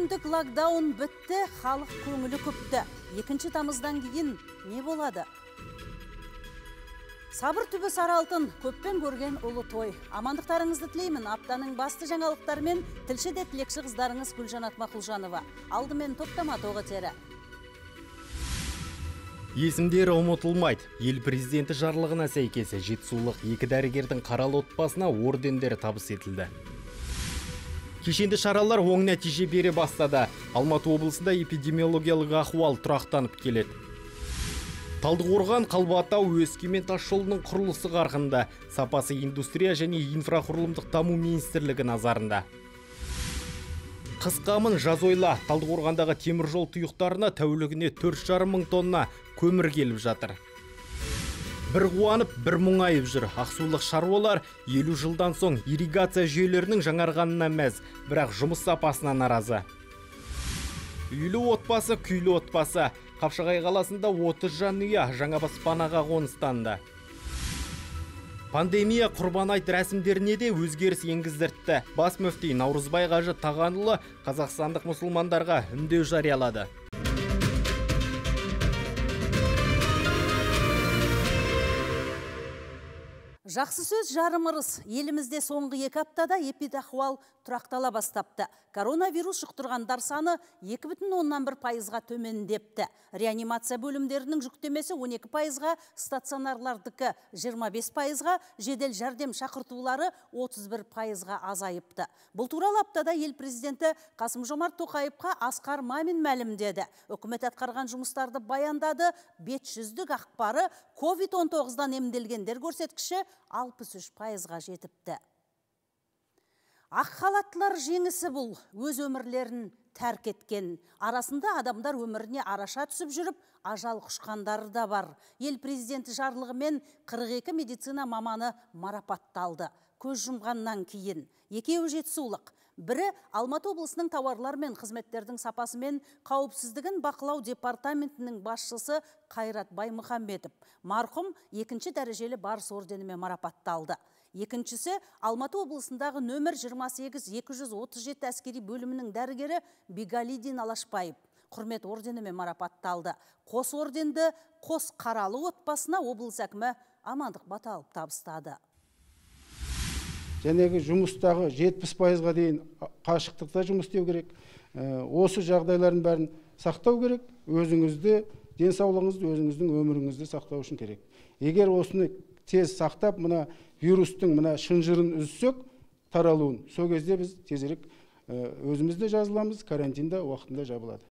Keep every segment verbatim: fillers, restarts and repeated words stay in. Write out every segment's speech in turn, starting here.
күндік локдаун бітті, халық көңілі көпті. екінші тамыздан кейін не болады? Сабыр түбі сары алтын, көппен көрген ұлы той. Амандықтарыңызды тілеймін. Аптаның басты жаңалықтарымен тілші де тілекші қыздарыңыз Гүлжанат Мақұлжанова. Алдымен топтама тоғы тері. Есімдері ұмытылмайды. Ел президенті жарлығына сәйкес жетісулық екі дәрігердің қаралы отбасына ордендері табыс етілді. Кешенді шаралар оң нәтиже бере бастады. Алматы облысында эпидемиологиялық ахуал тұрақтанып келеді. Талдықорған, Қалбатау, Өскемен тас жолының құрылысы қарқынды. Сапасы индустрия және инфрақұрылымдық даму министрлігі назарында. Қысқамын жаз ойла. Талдықорғандағы темір жол тұйықтарына тәулігіне төрт жарым мың тонна көмір келіп жатыр. Бір қуанып, бір мұңайып жүр. Ақсулық шаруалар елу жылдан соң ирригация жүйелерінің жаңарғанына мәз, бірақ жұмыс сапасына наразы. Үйлі отбасы, күйлі отбасы. Қапшағай қаласында отыз жанұя жаңа баспанаға қоныстанды. Пандемия құрбан айт рәсімдеріне де өзгеріс енгіздіртті. Бас мүфти Наурызбай Қажы Тағанұлы қазақстандық мұсылмандарға үндеу жариялады. Жақсы сөз жарым ырыс. Елімізде соңғы екі аптада эпидахуал тұрақтала бастапты. Коронавирус жұқтырғандар саны екі бүтін оннан бір пайызға төмендепті. Реанимация бөлімдерінің жүктемесі он екі пайызға, стационарлардікі жиырма бес пайызға, жедел жәрдем шақыртулары отыз бір пайызға азайыпты. Бұл туралы аптада ел президенті Қасым-Жомарт Тоқаевқа Асқар Мамин мәлімдеді. Үкімет атқарған жұмыстарды баяндады. Бет жүздік ақпары ковид он тоғыздан емделгендер көрсеткіші алпыс үш пайызға жетіпті. Ақ халаттылар жеңісі бұл, өз өмірлерін тәрк еткен. Арасында адамдар өміріне араша түсіп жүріп, ажал құшқандары да бар. Ел президенті жарлығымен қырық екі медицина маманы марапатталды. Көз жұмғаннан кейін екеуі жетісулық. Бірі Алматы облысының тауарлар мен қызметтердің сапасы мен қауіпсіздігін бақылау департаментінің басшысы Қайрат Баймұхамбетов. Марқұм екінші дәрежелі барыс орденімен марапатталды. Екіншісі Алматы облысындағы нөмір жиырма сегіз екі жүз отыз жеті әскери бөлімінің дәрігері Бигалидин Алашбаев құрмет орденімен марапатталды. Қос орденді қос қаралы отбасына облыс әкімі Амандық Баталов табыстады. Жәнегі жұмыстағы жетпіс пайызға дейін қашықтықта жұмыс істеу керек. Осы жағдайлардың бәрін сақтау керек. Өзіңізді, денсаулығыңызды, өзіңіздің өміріңізді сақтау үшін керек. Егер осыны тез сақтап, мына вирустың мына шынжырын үзсек, таралуын, сол кезде біз тезірек өзімізді жазыламыз, карантинда уақытында жабылады.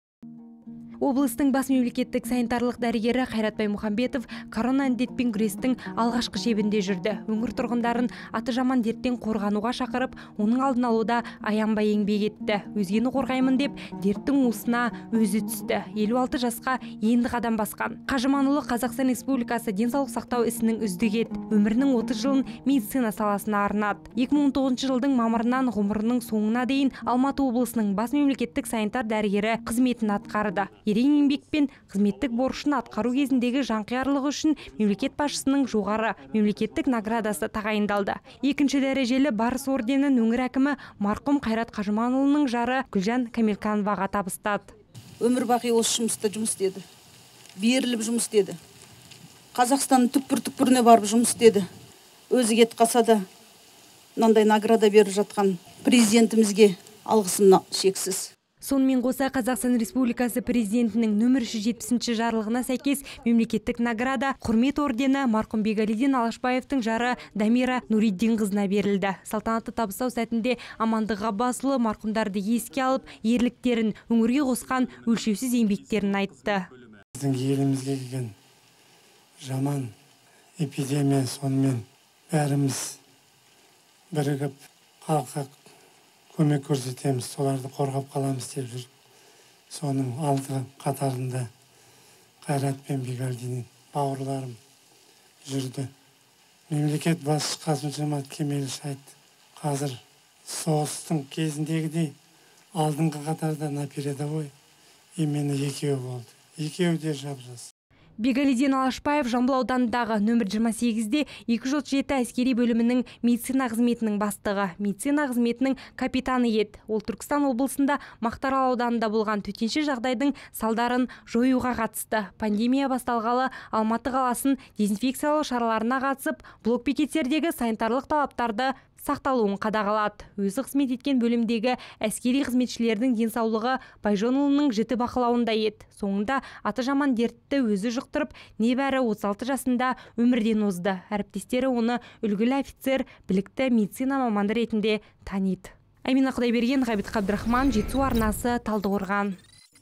Облыстың бас мемлекеттік санитарлық дәрігері Қайрат Баймұхамбетов корона індетпен күрестің алғашқы шебінде жүрді. Өңір тұрғындарын аты жаман дерттен қорғануға шақырып, оның алдын алуда аянбай еңбек етті. Өзгені қорғаймын деп, дерттің уысына өзі түсті. елу алты жасқа енді қадам басқан. Қажыманұлы Қазақстан Республикасы денсаулық сақтау ісінің үздігі еді. Өмірінің отыз жылын медицина саласына арнады. екі мың он тоғызыншы жылдың мамырынан ғұмырының соңына дейін Алматы облысының бас мемлекеттік санитар дәрігері қызметін атқарды. Ерен еңбекпен қызметтік борышын атқару кезіндегі жанқиярлығы үшін мемлекет басшысының жоғары мемлекеттік наградасы тағайындалды. Екінші дәрежелі барыс орденін өңір әкімі марқұм Қайрат Қажыманұлының жары Гүлжан Камелкановаға табыстады. Өмір бақи осы жұмыста жұмыс істеді. Беріліп жұмыс істеді. Қазақстанның түкпір-түкпіріне барып жұмыс істеді. Өзі кетіп қалса да мынандай награда беріп жатқан президентімізге алғысым шексіз. Сонымен қоса Қазақстан Республикасы президентінің нөмір жүз жетпісінші жарлығына сәйкес мемлекеттік награда құрмет ордені марқұм Бигалидин Алашбаевтың жары Дамира Нуриддин қызына берілді. Салтанатты табыстау сәтінде Амандық Ғаббасұлы марқұмдарды еске алып, ерліктерін, өңірге қосқан өлшеусіз еңбектерін айтты. Біздің елімізге келген жаман эпидемия сонымен бәріміз бірігіп халыққа көмек көрсетеміз, соларды қорғап қаламыз деп жүр. Соның алды қатарында Қайрат пен Бигалидин бауырларым жүрді. Мемлекет басшысы Қасым-Жомарт Кемелович айтты. Қазір соғыстың кезіндегідей алдыңғы қатарда на передовой именно екеуі болды. Екеуі де жап-жас. Бегалиден Алашбаев Жамбыл ауданындағы нөмір жиырма сегізде екі жүз отыз жеті әскери бөлімінің медицина қызметінің бастығы, медицина қызметінің капитаны еді. Ол Түркістан облысында Мақтаарал ауданында болған төтенше жағдайдың салдарын жоюға қатысты. Пандемия басталғалы Алматы қаласын дезинфекциялау шараларына қатысып, блокбекеттердегі санитарлық талаптарды сақталуын қадағалады. Өзі қызмет еткен бөлімдегі әскери қызметшілердің денсаулығы Байжонұлының жіті бақылауында еді. Соңында аты жаман дертті өзі жұқтырып, небәрі отыз алты жасында өмірден озды. Әріптестері оны үлгілі офицер, білікті медицина маманды ретінде таниды. Амина Құдайберген, Ғабит Қабдырахман, Жетісу арнасы, Талдықорған.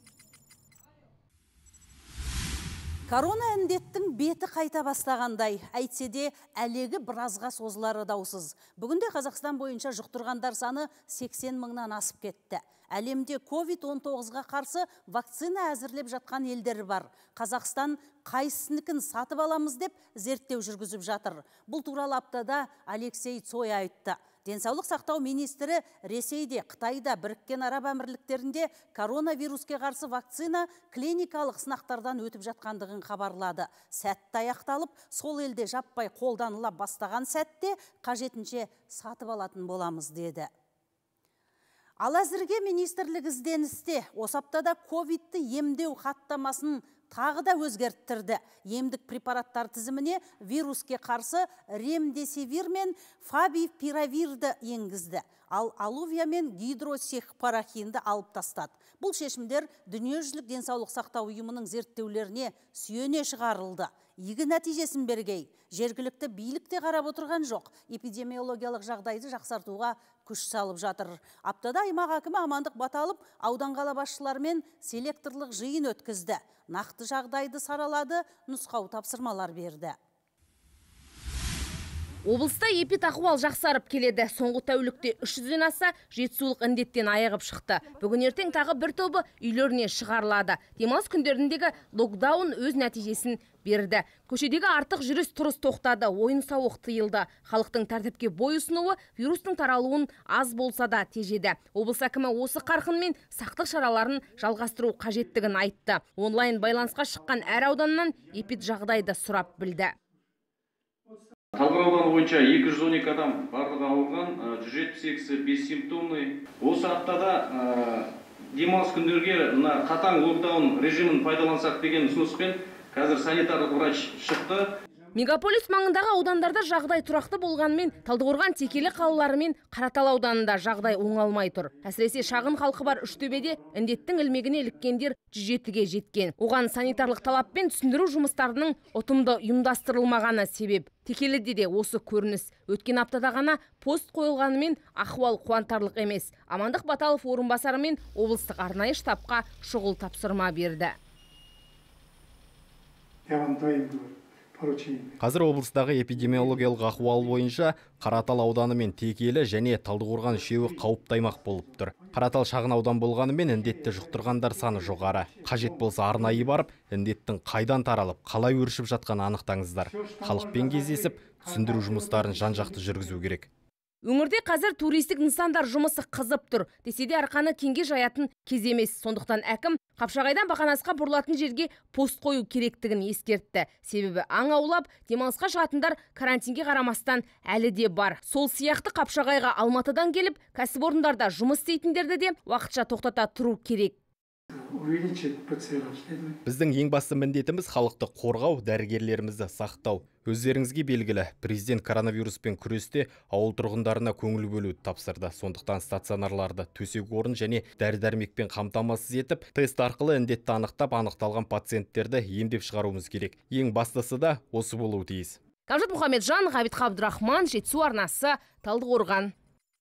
Корона індеттің беті қайта бастағандай, әйтсе де әлегі біразға созылары даусыз. Бүгінде Қазақстан бойынша жұқтырғандар саны сексен мыңнан асып кетті. Әлемде ковид он тоғызға қарсы вакцина әзірлеп жатқан елдер бар. Қазақстан қайсыныкін сатып аламыз деп зерттеу жүргізіп жатыр. Бұл туралы аптада Алексей Цой айтты. Денсаулық сақтау министрі Ресейде, Қытайда, Біріккен Араб Әмірліктерінде коронавируске қарсы вакцина клиникалық сынақтардан өтіп жатқандығын хабарлады. Сәтті аяқталып, сол елде жаппай қолданыла бастаған сәтте қажетінше сатып алатын боламыз деді. Ал әзірге министрлік ізденісте осы аптада ковидті емдеу хаттамасын тағы да өзгерттірді. Емдік препараттар тізіміне вируске қарсы ремдесивир мен фавипиравирді енгізді. Ал алувия мен гидросехпарахинді алып тастады. Бұл шешімдер дүниежүзілік денсаулық сақтау ұйымының зерттеулеріне сүйене шығарылды. Игі нәтижесін бергей, жергілікті билікте қарап отырған жоқ. Эпидемиологиялық жағдайды жақсартуға күш салып жатыр. Аптада аймақ әкімі Амандық Баталов аудан қала басшыларымен селекторлық жиын өткізді. Нақты жағдайды саралады, нұсқау тапсырмалар берді. Облыста эпидахуал жақсарып келеді. Соңғы тәулікте үш жүзден аса жетісулық індеттен айығып шықты. Бүгін ертең тағы бір тобы үйлеріне шығарылады. Демалыс күндеріндегі локдаун өз нәтижесін берді. Көшедегі артық жүріс тұрыс тоқтады, ойын сауық тыйылды. Халықтың тәртіпке бой ұсынуы вирустың таралуын аз болса да тежеді. Облыс әкімі осы қарқынмен сақтық шараларын жалғастыру қажеттігін айтты. Онлайн байланысқа шыққан әр ауданнан эпид жағдайды сұрап білді. Талдықорған ауданы бойынша екі жүз он екі адам барлығы ауырған, жүз жетпіс екісі бессимптомный. Осы аптада демалыс күндерге қатаң локдаун режимін пайдалансақ деген ұсыныспен қазір санитарлық врач шықты. Мегаполис маңындағы аудандарда жағдай тұрақты болғанымен, Талдықорған Текелі қалалары мен Қаратал ауданында жағдай оңалмай тұр. Әсіресе шағын халқы бар Үштөбеде індеттің ілмегіне іліккендер жүз жетіге жеткен. Оған санитарлық талаппен түсіндіру жұмыстарының ұтымды ұйымдастырылмағаны себеп. Текеліде де осы көрініс. Өткен аптада ғана пост қойылғанымен ахуал қуантарлық емес. Амандық Баталов орынбасары мен облыстық арнайы штабқа шұғыл тапсырма берді. Қазір облыстағы эпидемиологиялық ахуал бойынша Қаратал ауданы мен Текелі және Талдықорған үшеуі қауіпті аймақ болып тұр. Қаратал шағын аудан болғанымен індетті жұқтырғандар саны жоғары. Қажет болса арнайы барып, індеттің қайдан таралып, қалай өршіп жатқанын анықтаңыздар. Халықпен кездесіп, түсіндіру жұмыстарын жан-жақты жүргізу керек. Өңірде қазір туристік нысандар жұмысы қызып тұр. Десе де арқаны кеңге жаятын кез емес. Сондықтан әкім Қапшағайдан Бақанасқа бұрылатын жерге пост қою керектігін ескертті. Себебі аң аулап, демалысқа шығатындар карантинге қарамастан әлі де бар. Сол сияқты Қапшағайға Алматыдан келіп, кәсіпорындарда жұмыс істейтіндерді де уақытша тоқтата тұру керек. Біздің ең басты міндетіміз халықты қорғау, дәрігерлерімізді сақтау. Өздеріңізге белгілі, президент коронавируспен күресте ауыл тұрғындарына көңіл бөлуді тапсырды. Сондықтан стационарларды төсек орын және дәрі-дәрмекпен қамтамасыз етіп, тест арқылы індетті анықтап, анықталған пациенттерді емдеп шығаруымыз керек. Ең бастысы да осы болуы тиіс. Камжат Мұхамеджан, Ғабит Қабдырахман, Жетісу арнасы, Талдықорған.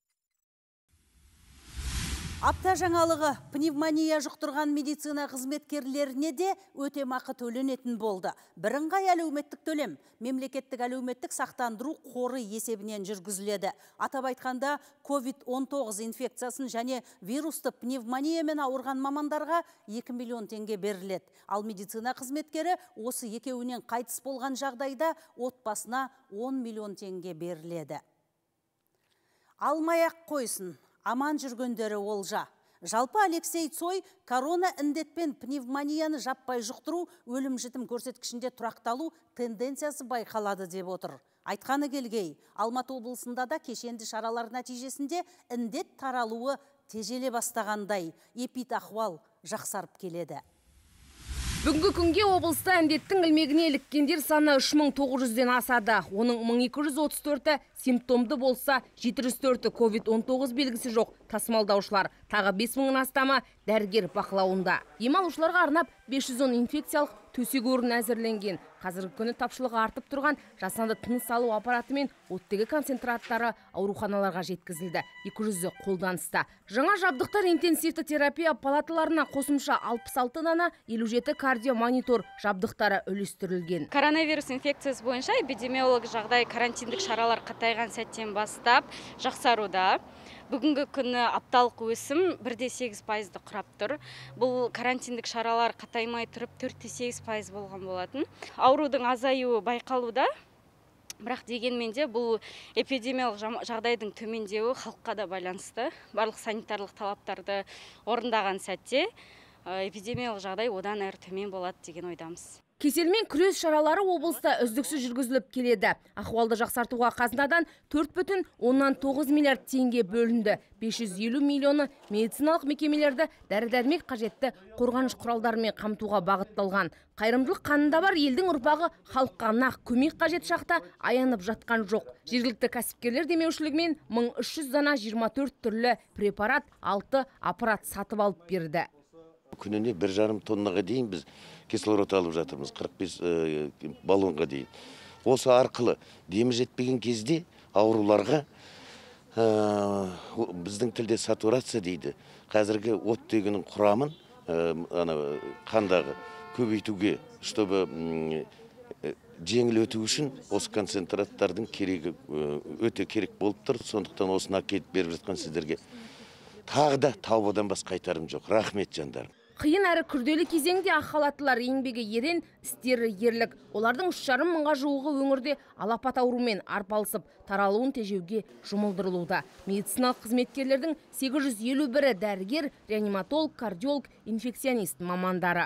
Апта жаңалығы пневмония жұқтырған медицина қызметкерлеріне де өтемақы төленетін болды. Бірыңғай әлеуметтік төлем мемлекеттік әлеуметтік сақтандыру қоры есебінен жүргізіледі. Атап айтқанда ковид он тоғыз инфекциясын және вирусты пневмониямен ауырған мамандарға екі миллион теңге беріледі. Ал медицина қызметкері осы екеуінен қайтыс болған жағдайда отбасына он миллион теңге беріледі. Алмай-ақ қойсын. Аман жүргендері олжа. Жалпы Алексей Цой корона індетпен пневмонияны жаппай жұқтыру өлім жітім көрсеткішінде тұрақталу тенденциясы байқалады деп отыр. Айтқаны келгей, Алматы облысында да кешенді шаралар нәтижесінде індет таралуы тежеле бастағандай, эпидахуал жақсарып келеді. Бүгінгі күнге облыста індеттің ілмегіне іліккендер саны үш мың тоғыз жүзден асады. Оның мың екі жүз отыз төрті симптомды болса, жеті жүз төрті ковид он тоғыз белгісі жоқ тасымалдаушылар. Тағы бес мыңнан астамы дәрігер бақылауында. Ем алушыларға арнап бес жүз он инфекциялық төсек орын әзірленген. Қазіргі күні тапшылығы артып тұрған жасанды тыныс алу аппараты мен оттегі концентраттары ауруханаларға жеткізілді. екі жүзі қолданыста. Жаңа жабдықтар интенсивті терапия палаталарына қосымша алпыс алты дана, елу жеті кардиомонитор жабдықтары үлестірілген. Коронавирус инфекциясы бойынша эпидемиолог жағдай карантиндік шаралар қатайған сәттен бастап жақсаруда. Бүгінгі күні апталық өсім бір де сегіз пайызды құрап тұр. Бұл карантиндік шаралар қатаймай тұрып төрт те сегіз пайыз болған болатын. Аурудың азаюы байқалуда. Бірақ дегенмен де бұл эпидемиялық жағдайдың төмендеуі халыққа да байланысты. Барлық санитарлық талаптарды орындаған сәтте эпидемиялық жағдай одан әрі төмен болады деген ойдамыз. Кеселмен күрес шаралары облыста үздіксіз жүргізіліп келеді. Ахуалды жақсартуға қазынадан төрт бүтін оннан тоғыз миллиард теңге бөлінді. бес жүз елу миллионы медициналық мекемелерді дәрі-дәрмек қажетті қорғаныш құралдарымен қамтуға бағытталған. Қайырымдылық қанында бар елдің ұрпағы халыққа нақ көмек қажет шақта аянып жатқан жоқ. Жергілікті кәсіпкерлер демеушілігімен мың үш жүз дана жиырма төрт түрлі препарат, алты аппарат сатып алып берді. Күніне бір жарым тоннаға дейін біз кислород алып жатырмыз, қырық бес баллонға дейін. Осы арқылы демі жетпеген кезде ауруларға біздің тілде сатурация дейді. Қазіргі оттегінің құрамын қандағы көбейтуге, чтобы жеңіл өту үшін осы концентраттардың керегі өте керек болып тұр. Сондықтан осыны әкеліп беріп жатқан сіздерге тағы да таубадан басқа айтарым жоқ. Рахмет жандарым. Қиын әрі күрделі кезеңде ақ халаттылар еңбегі ерен, істері ерлік. Олардың үш жарым мыңға жуығы өңірде алапат аурумен арпалысып, таралуын тежеуге жұмылдырылуда. Медициналық қызметкерлердің сегіз жүз елу бірі дәрігер, реаниматолог, кардиолог, инфекционист мамандары.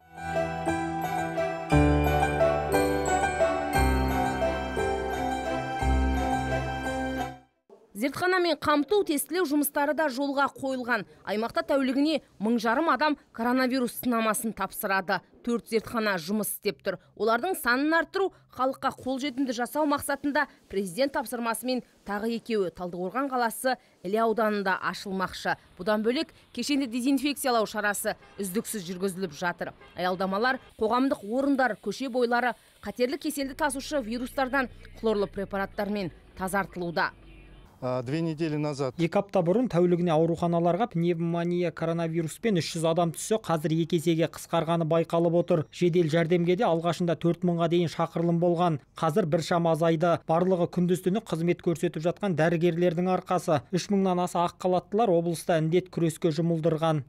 Зертханамен қамту, тестілеу жұмыстары да жолға қойылған. Аймақта тәулігіне мың жарым адам коронавирус сынамасын тапсырады. Төрт зертхана жұмыс істеп тұр. Олардың санын арттыру, халыққа қолжетімді жасау мақсатында президент тапсырмасымен тағы екеуі Талдықорған қаласы Іле ауданында ашылмақшы. Бұдан бөлек кешенді дезинфекциялау шарасы үздіксіз жүргізіліп жатыр. Аялдамалар, қоғамдық орындар, көше бойлары қатерлі кеселді тасушы вирустардан хлорлы препараттармен тазартылуда. Две недели назад. Екі апта бұрын тәулігіне ауруханаларға пневмония коронавируспен үш жүз адам түссе, қазір екі есеге қысқарғаны байқалып отыр. Жедел жәрдемге де алғашында төрт мыңға дейін шақырылым болған. Қазір біршама азайды. Барлығы күндіз-түні қызмет көрсетіп жатқан дәрігерлердің арқасы. үш мыңнан аса ақ халаттылар облыста індет күреске жұмылдырған.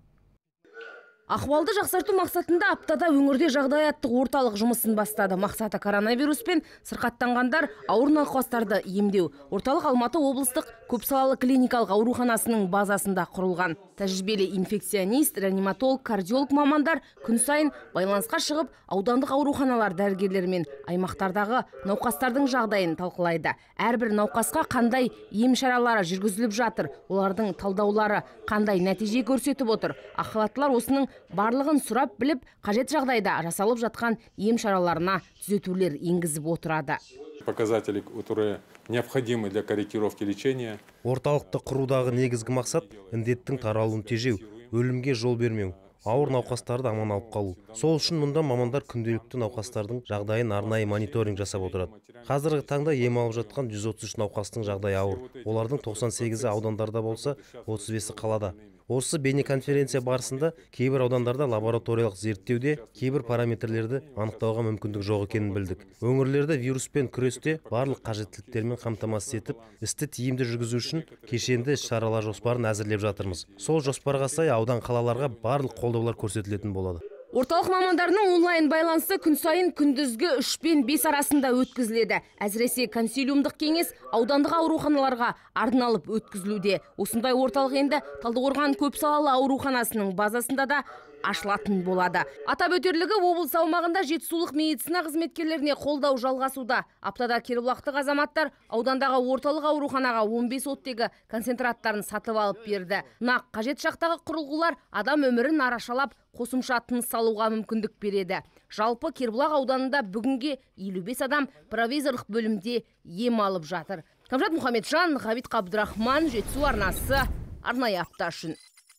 Ахуалды жақсарту мақсатында аптада өңірде жағдаяттық орталық жұмысын бастады. Мақсаты коронавируспен сырқаттанғандар, ауыр науқастарды емдеу. Орталық Алматы облыстық көпсалалы клиникалық ауруханасының базасында құрылған. Тәжірибелі инфекционист, реаниматолог, кардиолог мамандар күн сайын байланысқа шығып, аудандық ауруханалар дәрігерлерімен аймақтардағы науқастардың жағдайын талқылайды. Әрбір науқасқа қандай ем шаралары жүргізіліп жатыр, олардың талдаулары қандай нәтиже көрсетіп отыр. Ақ халаттылар осының барлығын сұрап біліп, қажет жағдайда жасалып жатқан ем шараларына түзетулер енгізіп отырады. Показатели, которые необходимы для корректировки лечения. Орталықты құрудағы негізгі мақсат індеттің таралуын тежеу, өлімге жол бермеу, ауыр науқастарды аман алып қалу. Сол үшін мұнда мамандар күнделікті науқастардың жағдайын арнайы мониторинг жасап отырады. Қазіргі таңда ем алып жатқан жүз отыз үш науқастың жағдайы ауыр. Олардың тоқсан сегізі аудандарда болса, отыз бесі қалада. Осы бейнеконференция барысында кейбір аудандарда лабораториялық зерттеуде кейбір параметрлерді анықтауға мүмкіндік жоқ екенін білдік. Өңірлерді вируспен күресте барлық қажеттіліктермен қамтамасыз етіп, істі тиімді жүргізу үшін кешенді шаралар жоспарын әзірлеп жатырмыз. Сол жоспарға сай аудан қалаларға барлық қолдаулар көрсетілетін болады. Орталық мамандарының онлайн байланысы күн сайын күндізгі үш пен бес арасында өткізіледі. Әсіресе консилиумдық кеңес аудандық ауруханаларға арналып өткізілуде. Осындай орталық енді Талдықорған көпсалалы ауруханасының базасында да ашылатын болады. Атап өтерлігі, облыс аумағында жетісулық медицина қызметкерлеріне қолдау жалғасуда. Аптада Кербұлақтық азаматтар аудандағы орталық ауруханаға он бес оттегі концентраттарын сатып алып берді. Нақ қажет шақтағы құрылғылар адам өмірін арашалап, қосымша тыныс алуға мүмкіндік береді. Жалпы Кербұлақ ауданында бүгінге елу бес адам провизорлық бөлімде ем алып жатыр. Камжат Мұхамеджан, Ғабит Қабдырахман, Жетісу арнасы, арнайы апта үшін.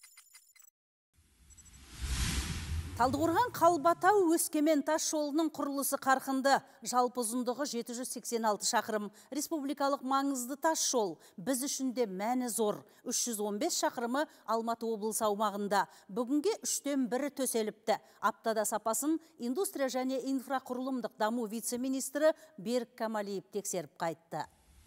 Талдықорған Қалбатау Өскемен тас жолының құрылысы қарқынды. Жалпы ұзындығы жеті жүз сексен алты шақырым. Республикалық маңызды тас жол. Біз үшін де мәні зор. үш жүз он бес шақырымы Алматы облысы аумағында. Бүгінге үштен бірі төселіпті. Аптада сапасын индустрия және инфрақұрылымдық даму вице-министрі Берік Камалиев тексеріп қайтты.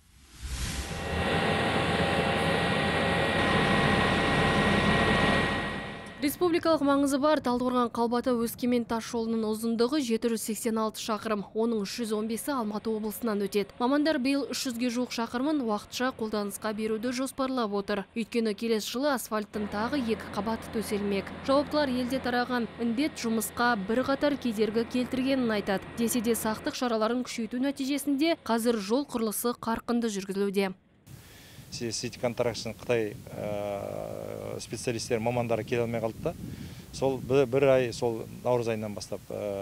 Республикалық маңызы бар Талдықорған Қалбатау Өскемен тас жолының ұзындығы жеті жүз сексен алты шақырым. Оның үш жүз он бесі Алматы облысынан өтеді. Мамандар биыл үш жүзге жуық шақырымын уақытша қолданысқа беруді жоспарлап отыр. Өйткені келесі жылы асфальттың тағы екі қабаты төселмек. Жауаптылар елде тараған індет жұмысқа бірқатар кедергі келтіргенін айтады. Десе де сақтық шараларын күшейту нәтижесінде қазір жол құрылысы қарқынды жүргізілуде. Сити контракшн Қытай специалистер мамандары келе алмай қалды да. Сол бір ай, сол наурыз айынан бастап,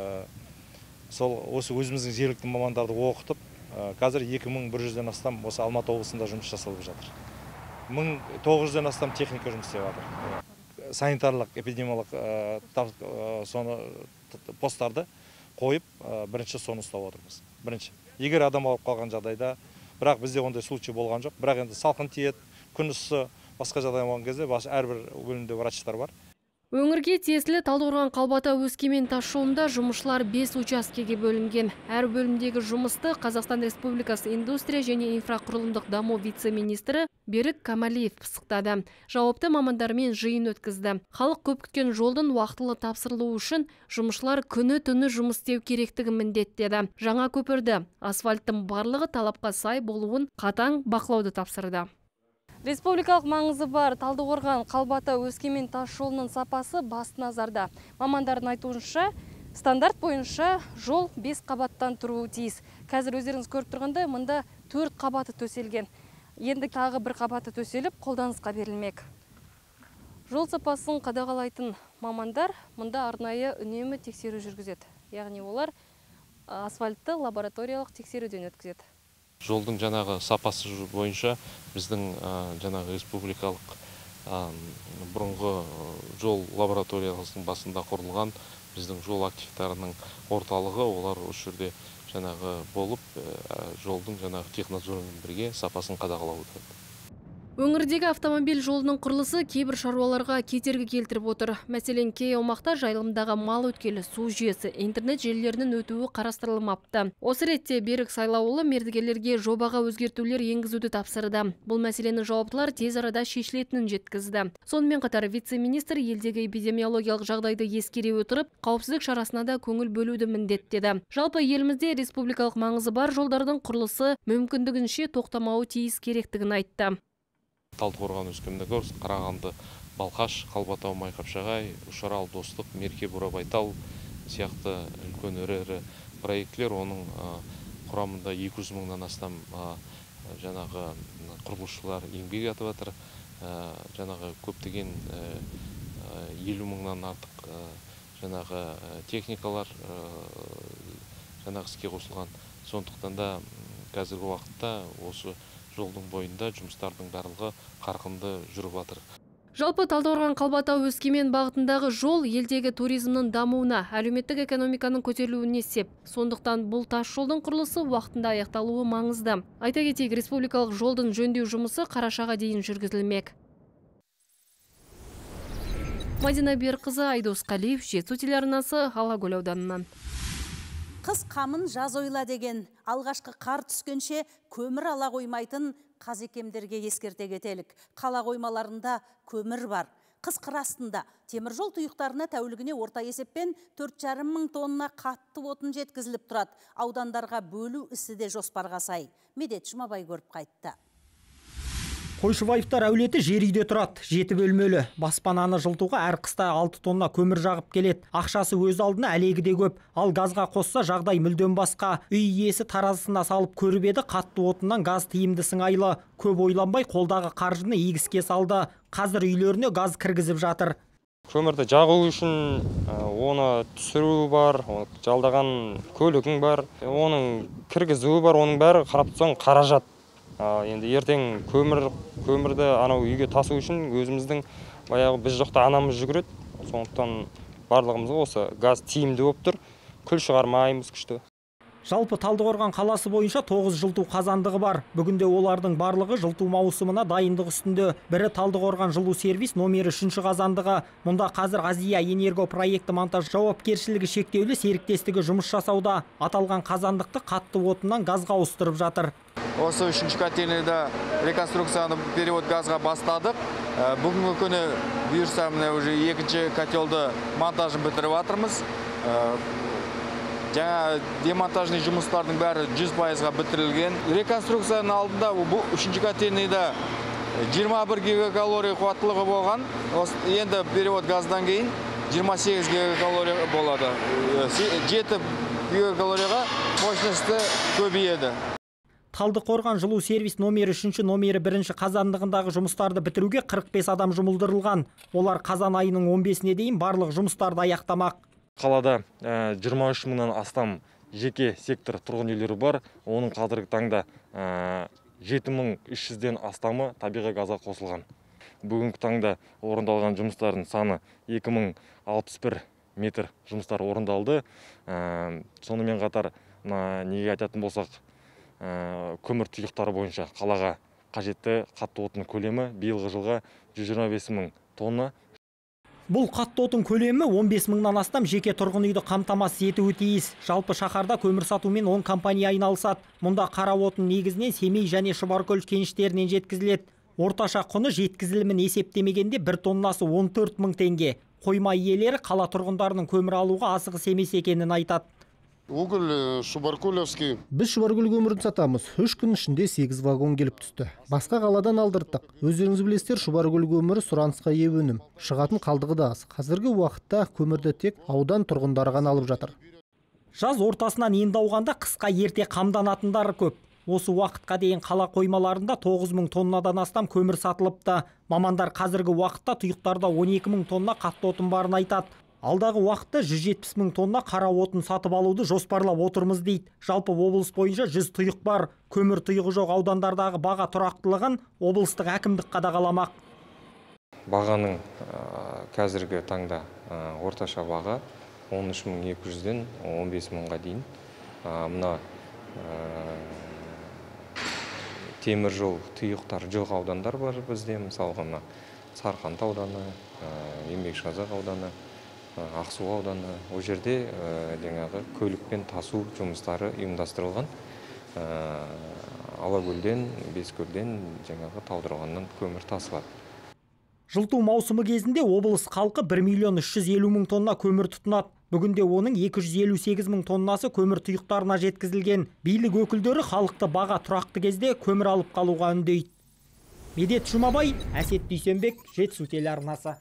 сол осы өзіміздің жергілікті мамандарды оқытып, қазір екі мың бір жүзден астам осы Алматы облысында жұмыс жасалып жатыр. мың тоғыз жүзден астам техника жұмыс істеп жатыр. Санитарлық, эпидемиялық соны посттарды қойып, бірінші соны ұстап отырмыз. Бірінші. Егер адам алып қалған жағдайда, бірақ бізде ондай случай болған жоқ. Бірақ енді салқын тиеді, күн ыссы, басқа жағдай болған кезде әрбір бөлімде врачтар бар. Өңірге тиесілі Талдықорған Қалбатау Өскемен тас жолында жұмысшылар бес учаскеге бөлінген. Әр бөлімдегі жұмысты Қазақстан Республикасы индустрия және инфрақұрылымдық даму вице-министрі Берік Камалиев пысықтады. Жауапты мамандармен жиын өткізді. Халық көп күткен жолдың уақытылы тапсырылуы үшін жұмысшылар күні-түні жұмыс істеу керектігін міндеттеді. Жаңа көпірді, асфальттың барлығы талапқа сай болуын қатаң бақылауды тапсырды. Республикалық маңызы бар Талдықорған Қалбатау Өскемен тас жолының сапасы басты назарда. Мамандардың айтуынша, стандарт бойынша жол бес қабаттан тұруы тиіс. Қазір өздеріңіз көріп тұрғандай, мұнда төрт қабаты төселген. Енді тағы бір қабаты төселіп, қолданысқа берілмек. Жол сапасын қадағалайтын мамандар мұнда арнайы үнемі тексеру жүргізеді. Яғни олар асфальтты лабораториялық тексеруден өткізеді. Жолдың жаңағы сапасы бойынша біздің жаңағы республикалық бұрынғы жол лабораториясының басында құрылған біздің жол активтарының орталығы, олар осы жерде жаңағы болып жолдың жаңағы технадзорымен бірге сапасын қадағалауда. Өңірдегі автомобиль жолының құрылысы кейбір шаруаларға кедергі келтіріп отыр. Мәселен, кей аумақта жайылымдағы мал өткелі, су жүйесі, интернет желілерінің өтуі қарастырылмапты. Осы ретте Берік Сайлауұлы мердігерлерге жобаға өзгертулер енгізуді тапсырды. Бұл мәселені жауаптылар тез арада шешілетінін жеткізді. Сонымен қатар вице-министр елдегі эпидемиологиялық жағдайды ескере отырып, қауіпсіздік шарасына да көңіл бөлуді міндеттеді. Жалпы елімізде республикалық маңызы бар жолдардың құрылысы мүмкіндігінше тоқтамауы тиіс керектігін айтты. Талдықорған Өскемен Қарағанды, Балқаш, Қалбатау, Майқапшағай, Үшарал, Достық, Мерке, Бурабайтал сияқты үлкен ірі проектілер, оның құрамында екі жүз мыңнан астам жаңағы құрылысшылар еңбек етіп жатыр. Жаңағы көптеген елу мыңнан артық жаңағы техникалар жаңағы іске қосылған. Сондықтан да қазіргі уақытта осы жолдың бойында жұмыстардың барлығы қарқынды жүріп жатыр. Жалпы Талдықорған Қалбатау Өскемен бағытындағы жол елдегі туризмнің дамуына, әлеуметтік экономиканың көтерілуіне сеп. Сондықтан бұл тас жолдың құрылысы уақытында аяқталуы маңызды. Айта кетейік, республикалық жолдың жөндеу жұмысы қарашаға дейін жүргізілмек. Мадина Берқызы, Айдос Қалиев, Жетісу телеарнасы, Алакөл ауданынан. Қыс қамын жаз ойла деген, алғашқы қар түскенше көмір ала қоймайтын қазекемдерге ескерте кетелік. Қала қоймаларында көмір бар. Қыс қыр астында теміржол тұйықтарына тәулігіне орта есеппен төрт жарым мың тонна қатты отын жеткізіліп тұрады. Аудандарға бөлу ісі де жоспарға сай. Медет Жұмабай көріп қайтты. Қойшыбаевтар әулеті жер үйде тұрады, жеті бөлмелі. Баспананы жылтуға әр қыста алты тонна көмір жағып келеді. Ақшасы өз алдына әлегі де көп. Ал газға қосса жағдай мүлдем басқа. Үй иесі таразысына салып көріп еді, қатты отыннан газ тиімді сыңайлы. Көп ойланбай қолдағы қаржыны игіске салды. Қазір үйлеріне газ кіргізіп жатыр. Көмірді жағу үшін оны түсіру бар, жалдаған көлігің бар, оның кіргізуі бар, оның бәрі қарап тұрсаң қаражат. Енді ертең көмір көмірді анау үйге тасу үшін өзіміздің баяғы біз жоқта анамыз жүгіреді. Сондықтан барлығымыз осы газ тиімді болып тұр. Күл шығармаймыз күшті. Жалпы Талдықорған қаласы бойынша тоғыз жылту қазандығы бар. Бүгінде олардың барлығы жылту маусымына дайындық үстінде. Бірі Талдықорған жылу сервис номер үшінші қазандығы. Мұнда қазір Азия Энерго проекті монтаж жауапкершілігі шектеулі серіктестігі жұмыс жасауда. Аталған қазандықты қатты отыннан газға ауыстырып жатыр. Осы үшінші котельныйда реконструкцияны перевод газға бастадық. Бүгінгі күні бұйырса міне уже екінші котелді монтажын бітіріп жатырмыз. Жаңа демонтажный жұмыстардың бәрі жүз пайызға бітірілген. Реконструкцияның алдында бұл үшінші котельныйда жиырма бір гигакалория қуаттылығы болған. Енді перевод газдан кейін жиырма сегіз гигакалория болады. жеті гигакалорияға мощності көбейеді. Талдықорған жылу сервис номер үшінші номері бірінші қазандығындағы жұмыстарды бітіруге қырық бес адам жұмылдырылған. Олар қазан айының он бесіне дейін барлық жұмыстарды аяқтамақ. Қалада жиырма үш мыңнан астам жеке сектор тұрғын үйлері бар. Оның қазіргі таңда жеті мың үш жүзден астамы табиғи газға қосылған. Бүгінгі таңда орындалған жұмыстардың саны екі мың алпыс бір метр жұмыстар орындалды. Сонымен қатар неге айтатын болсақ, көмір тұйықтары бойынша қалаға қажетті қатты отын көлемі биылғы жылға жүз жиырма бес мың тонна. Бұл қатты отын көлемі он бес мыңнан астам жеке тұрғын үйді қамтамасыз етуі тиіс. Жалпы шаһарда көмір сатумен он компания айналысады. Мұнда қара отын негізінен Семей және Шұбаркөл кеніштерінен жеткізіледі. Орташа құны жеткізілімін есептемегенде бір тоннасы он төрт мың теңге. Қойма иелері қала тұрғындарының көмір алуға асығыс емес екенін айтады. Уголь Шұбаркөлевский. Біз Шұбаркөл көмірін сатамыз. үш күн ішінде сегіз вагон келіп түсті. Басқа қаладан алдырттық. Өздеріңіз білесіздер, Шұбаркөл көмірі сұранысқа ие өнім. Шығатын қалдығы да аз. Қазіргі уақытта көмірді тек аудан тұрғындары ғана алып жатыр. Жаз ортасынан енді ауғанда қысқа ерте қамданатындары көп. Осы уақытқа дейін қала қоймаларында тоғыз мың тоннадан астам көмір сатылыпты. Мамандар қазіргі уақытта тұйықтарда он екі мың тонна қатты отын барын айтады. Алдағы уақытта жүз жетпіс мың тонна қара отын сатып алуды жоспарлап отырмыз дейді. Жалпы облыс бойынша жүз тұйық бар. Көмір тұйығы жоқ аудандардағы баға тұрақтылығын облыстық әкімдік қадағаламақ. Бағаның қазіргі таңда орташа баға он үш мың екі жүзден он бес мыңға дейін. Мына темір жол тұйықтар жоқ аудандар бар бізде. Мысалға Сарқанты ауданы, Еңбекшіқазақ ауданы, Ақсу ауданы, о жерде жаңағы көлікпен тасу жұмыстары ұйымдастырылған. Алакөлден, Бескөлден, жаңағы Талдықорғаннан көмір тасылады. Жылту маусымы кезінде облыс халқы бір миллион үш жүз елу мың тонна көмір тұтынады. Бүгінде оның екі жүз елу сегіз мың тоннасы көмір тұйықтарына жеткізілген. Билік өкілдері халықты баға тұрақты кезде көмір алып қалуға үндейді. Медет Жұмабай, Әсет Дүйсенбек, Жетісу телеарнасы.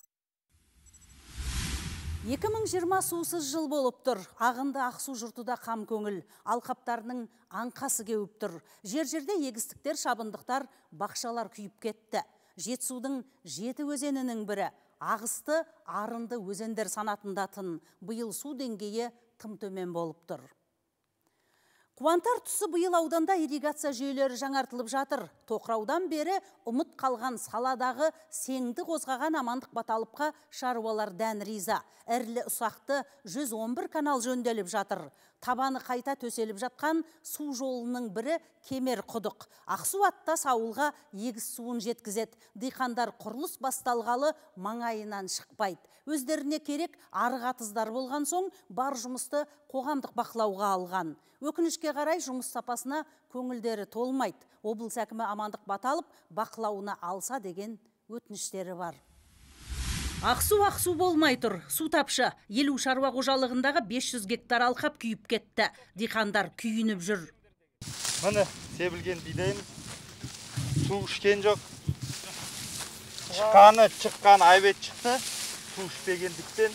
екі мың жиырма сусыз жыл болып тұр. Ағынды Ақсу жұртыда қам көңіл, алқаптарының аңқасы кеуіп тұр. Жер-жерде егістіктер, шабындықтар, бақшалар күйіп кетті. Жетісудың жеті өзенінің бірі. Ағысты, арынды өзендер санатындатын. Биыл су деңгейі тым төмен болып тұр. Қуантар тұсы биыл ауданда ирригация жүйелері жаңартылып жатыр. Тоқыраудан бері ұмыт қалған саладағы сеңді қозғаған амандық баталыпқа шаруалар дән риза. Әрлі ұсақты жүз он бір канал жөнделіп жатыр. Табаны қайта төселіп жатқан су жолының бірі Кемер құдық. Ақсу аттас ауылға егіс суын жеткізеді. Диқандар құрылыс басталғалы маңайынан шықпайды. Өздеріне керек арық атыздар болған соң бар жұмысты қоғамдық бақылауға алған. Өкінішке қарай жұмыс сапасына көңілдері толмайды. Облыс әкімі Амандық Баталып бақылауына алса деген өтініштері бар. Ақсу ақсу болмай тұр, су тапшы. Елу шаруа қожалығындағы бес жүз гектар алқап күйіп кетті. Диқандар күйініп жүр. Міне себілген бидайымыз. Су ішкен жоқ. Шыққаны, шыққаны айбет шықты. Су ішпегендіктен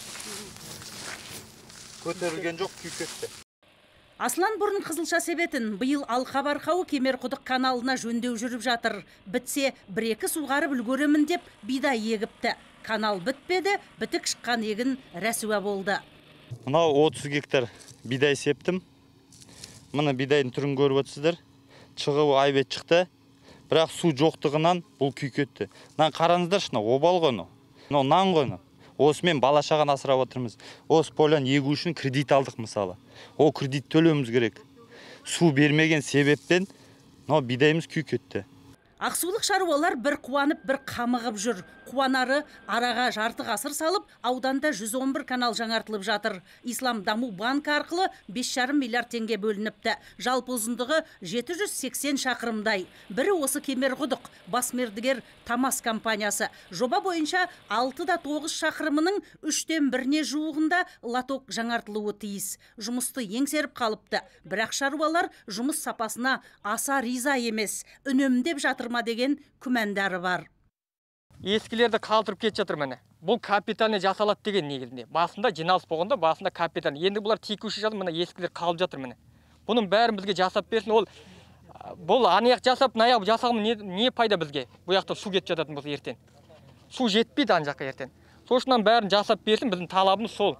көтерілген жоқ, күйіп кетті. Аслан бұрын Қызылша себетін биыл Алқабарқауы Кемерқұдық каналына жөндеу жүріп жатыр. Бітсе, бір-екі суғарып үлгеремін деп бидай егіпті. Канал бітпеді, бітік шыққан егін рәсуа болды. Мынау отыз гектар бидай септім. Мына бидайдың түрін көріп отырсыздар. Шығып айбет шықты. Бірақ су жоқтығынан бұл күйіп кетті. Нан қараңыздар, шына обал ғойны. Нан ғойны. Осымен бала шағаны асырап отырмыз. Осы полян егу үшін кредит алдық мысалы. О кредит төлеуіміз керек. Су бермеген себептен бидайымыз күйіп кетті. Ақсулық шаруалар бір қуанып, бір қамығып жүр. Қуанары араға жарты ғасыр салып, ауданда жүз он бір канал жаңартылып жатыр. Ислам даму банкі арқылы бес жарым миллиард теңге бөлініпті. Жалпы ұзындығы жеті жүз сексен шақырымдай. Бірі осы Кемерқұдық, бас мердігер Тамас компаниясы. Жоба бойынша алты да тоғыз шақырымының үштен біріне жуығында лоток жаңартылуы тиіс. Жұмысты еңсеріп қалыпты. Бірақ шаруалар жұмыс сапасына аса риза емес. Үнемдеп жатырма деген күмәндары бар. Ескілерді қалтырып кетіп жатыр міне. Бұл капитаны жасалады деген негізінде. Басында жиналыс болғанда, басында капитан. Енді бұлар текуші жатыр, міне ескілер қалып жатыр міне. Бұның бәрін бізге жасап берсін. Ол бұл анаяқ жасап, наяқ жасағым не, не пайда бізге? Бұл жақта су кетіп жататын болса ертең. Су жетпейді ан жаққа ертең. Сошынан бәрін жасап берсін, біздің талабымыз сол.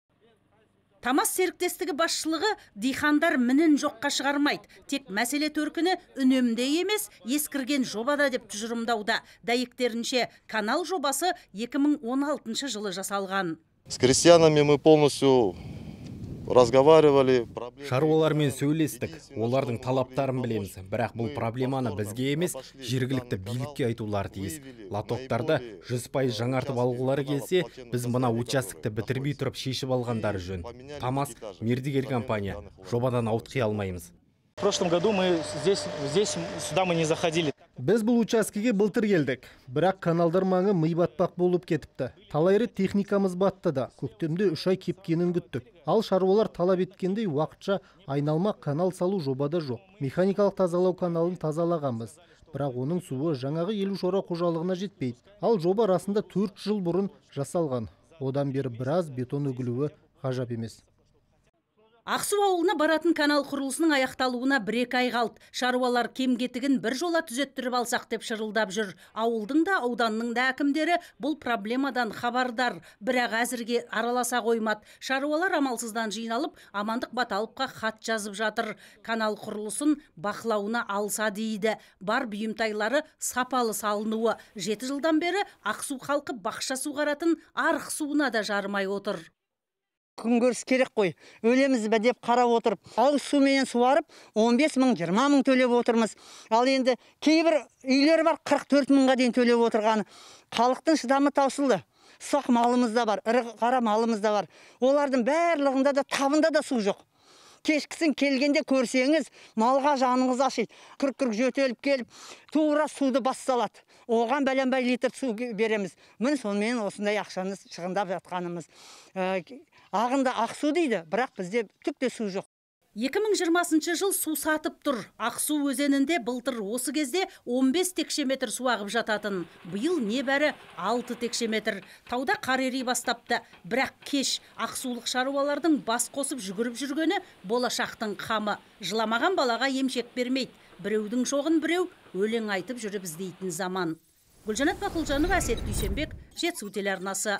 Тамас серіктестігі басшылығы диқандар мінін жоққа шығармайды. Тек мәселе төркіні үнемде емес, ескірген жобада деп тұжырымдауда. Дәйектерінше канал жобасы екі мың он алтыншы жылы жасалған. С крестьянами мы полностью разговаривали. Шаруалармен сөйлестік, олардың талаптарын білеміз. Бірақ бұл проблеманы бізге емес, жергілікті билікке айтулар тиіс. Лотоктарды жүз пайыз жаңартып алғылары келсе, біз мына участокты бітірмей тұрып шешіп алғандары жөн. Тамас мердігер компания, жобадан ауытқи алмаймыз. В прошлом году мы здесь, здесь сюда мы не заходили. Біз бұл учаскеге былтыр келдік, бірақ каналдар маңы ми батпақ болып кетіпті. Талай рет техникамыз батты да, көктемде үш ай кепкенін күттік. Ал шаруалар талап еткендей уақытша айналма канал салу жобада жоқ. Механикалық тазалау каналын тазалағанбыз. Бірақ оның суы жаңағы елу шора қожалығына жетпейді. Ал жоба расында төрт жыл бұрын жасалған. Одан бері біраз бетон үгілуі ғажап емес. Ақсу ауылына баратын канал құрылысының аяқталуына бір-екі ай қалды. Шаруалар кем-кетігін бір жола түзеттіріп алсақ деп шырылдап жүр. Ауылдың да, ауданның да әкімдері бұл проблемадан хабардар, бірақ әзірге араласа қоймады. Шаруалар амалсыздан жиналып, амандық Баталовқа хат жазып жатыр. Канал құрылысын бақылауына алса дейді. Бар бұйымтайлары сапалы салынуы. Жеті жылдан бері Ақсу халқы бақша суғаратын арық суына да жарымай отыр. Күнгөріс керек қой. Өлеміз бе деп қарап отырып, ауыз сумен суарып, он бес мың, жиырма мың төлеп отырмыз. Ал енді кейбір үйлер бар, қырық төрт мыңға дейін төлеп отырғаны. Халықтың шыдамы таусылды. Сақ малымыз да бар, ірі қара малымыз да бар. Олардың барлығында да табында да су жоқ. Кешкісін келгенде көрсеңіз, малға жаныңыз ашиды. Күрк-күрк жөтеліп келіп, тура суды бас салады. Оған бәленбай литр су береміз. Мін сонымен осындай ақшаны шығындап жатқанымыз. Ағында Ақсу дейді, бірақ бізде түк те су жоқ. екі мың жиырмасыншы жыл су сатып тұр. Ақсу өзенінде былтыр осы кезде он бес текше метр су ағып жататын. Биыл небәрі алты текше метр. Тауда қар ери бастапты. Бірақ кеш ақсулық шаруалардың бас қосып жүгіріп жүргені болашақтың қамы. Жыламаған балаға емшек бермейді. Біреудің шоғын біреу өлең айтып жүріп іздейтін заман. Гүлжанат Бақылжанова, Әсет Дүйсенбек, Жетісу телеарнасы.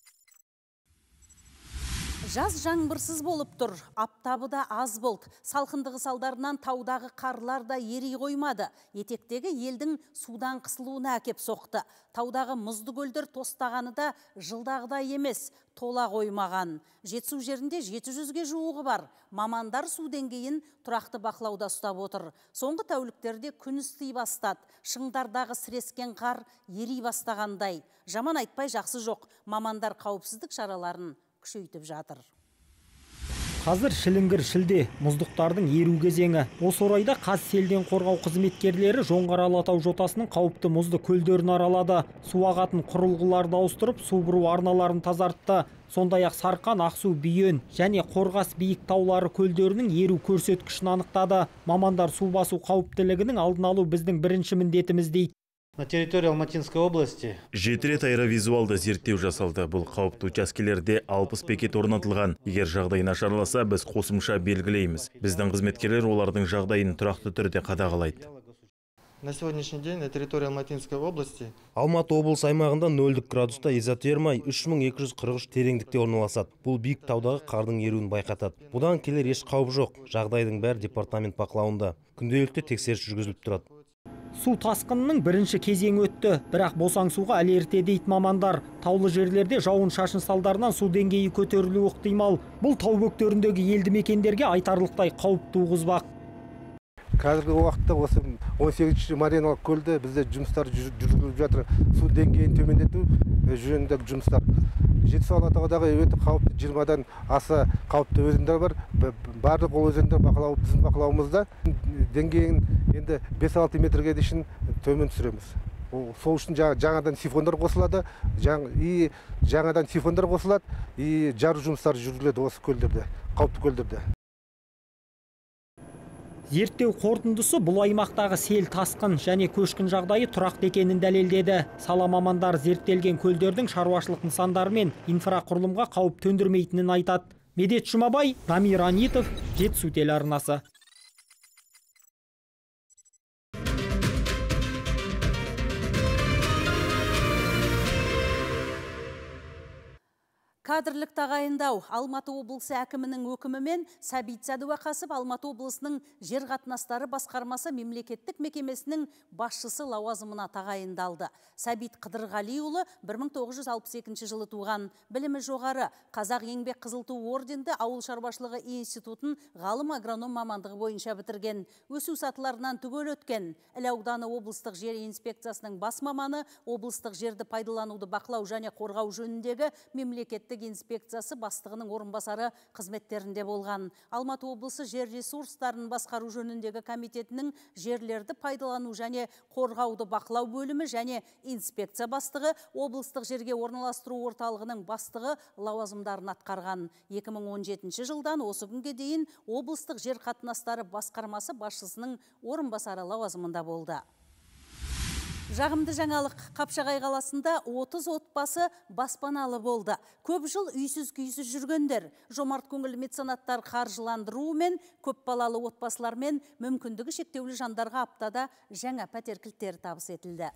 Жаз жаңбырсыз болып тұр, аптабы да аз болды. Салқындығы салдарынан таудағы қарлар да ери қоймады. Етектегі елдің судан қысылуына әкеп соқты. Таудағы мұзды көлдер тостағаны да жылдағыдай емес, тола қоймаған. Жетісу жерінде жеті жүзге жуығы бар. Мамандар су деңгейін тұрақты бақылауда ұстап отыр. Соңғы тәуліктерде күн ыстый бастады. Шыңдардағы сірескен қар ери бастағандай. Жаман айтпай жақсы жоқ. Мамандар қауіпсіздік шараларын күшейтіп жатыр. Қазір шіліңгір шілде, мұздықтардың еру кезеңі. Осы орайда қаз селден қорғау қызметкерлері Жоңғар Алатау жотасының қауіпті мұзды көлдерін аралады. Су ағатын құрылғыларды ауыстырып, су бұру арналарын тазартты. Сондай-ақ Сарқан, Ақсу, Бүйен және Қорғас биік таулары көлдерінің еру көрсеткішін анықтады. Мамандар су басу қауіптілігінің алдын алу біздің бірінші міндетіміз дейді. На территории Алматинской области жеті рет аэровизуалды зерттеу жасалды. Бұл қауіпті учаскелерде алпыс бекет орнатылған. Егер жағдай нашарласа, біз қосымша белгілейміз. Біздің қызметкерлер олардың жағдайын тұрақты түрде қадағалайды. На сегодняшний день на территории Алматинской области Алматы облысы аймағында нөлдік градуста изотермай үш мың екі жүз қырық үш тереңдікте орналасады. Бұл биік таудағы қардың еруін байқатады. Бұдан келер еш қауіп жоқ. Жағдайдың бәрі департамент бақылауында. Күнделікті тексеріс жүргізіліп тұрады. Су тасқынының бірінші кезеңі өтті, бірақ босаң суға алерте дейді мамандар. Таулы жерлерде жауын шашын салдарынан су деңгейі көтерілуі ықтимал. Бұл тау бөктеріндегі елді мекендерге айтарлықтай қауіп туғызбақ. Қазіргі уақытта осы он сегізінші мариналық көлде бізде жұмыстар жүргізіліп жатыр. Су деңгейін төмендету жөніндегі жұмыстар. Жетісу Алатаудағы өте қауіпті жиырмадан аса қауіпті өзендер бар. Барлық ол өзендер бақылау, біздің бақылауымызда деңгейін енді бес алты метрге дейін төмен түсіреміз. Сол үшін жаңадан сифондар қосылады, и жаңадан сифондар қосылады, и жару жұмыстары жүргізіледі осы көлдерде, қауіпті көлдерде. Зерттеу қорытындысы бұл аймақтағы сел, тасқын және көшкін жағдайы тұрақты екенін дәлелдеді. Сала мамандар зерттелген көлдердің шаруашылық нысандары мен инфрақұрылымға қауіп төндірмейтінін айтады. Медет Жұмабай, Дамир Анитов, Жетісу телеарнасы. Кадрлік тағайындау. Алматы облысы әкімінің өкімімен Сәбит Сәдуақасов Алматы облысының жер қатынастары басқармасы мемлекеттік мекемесінің басшысы лауазымына тағайындалды. Сәбит Қыдырғалиұлы бір мың тоғыз жүз алпыс екінші жылы туған, білімі жоғары, Қазақ еңбек қызыл ту орденді ауыл шаруашылығы институтын ғалым агроном мамандығы бойынша бітірген. Өсу сатыларынан түгел өткен. Іле ауданы облыстық жер инспекциясының бас маманы, облыстық жерді пайдалануды бақылау және қорғау жөніндегі мемлекеттік инспекциясы бастығының орынбасары қызметтерінде болған. Алматы облысы жер ресурстарын басқару жөніндегі комитетінің жерлерді пайдалану және қорғауды бақылау бөлімі және инспекция бастығы, облыстық жерге орналастыру орталығының бастығы лауазымдарын атқарған. екі мың он жетінші жылдан осы күнге дейін облыстық жер қатынастары басқармасы басшысының орынбасары лауазымында болды. Жағымды жаңалық. Қапшағай қаласында отыз отбасы баспаналы болды. Көп жыл үйсіз күйсіз жүргендер. Жомарт көңіл меценаттар қаржыландыруымен көп балалы отбасылар мен мүмкіндігі шектеулі жандарға аптада жаңа пәтер кілттері табыс етілді.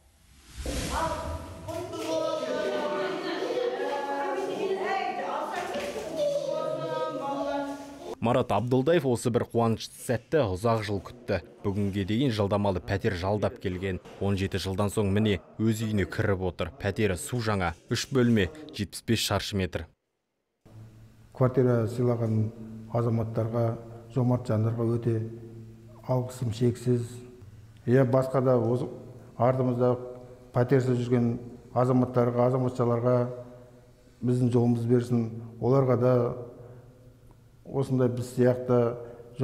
Марат Абдылдаев осы бір қуанышты сәтті ұзақ жыл күтті. Бүгінге дейін жалдамалы пәтер жалдап келген. он жеті жылдан соң міне өз үйіне кіріп отыр. Пәтері су жаңа, үш бөлме, жетпіс бес шаршы метр. Квартира сыйлаған азаматтарға, жомарт жандарға өте алғысым шексіз. Е басқа да артымызда пәтерсіз жүрген азаматтарға, азаматшаларға біздің жолымыз берсін. Оларға да осындай біз сияқты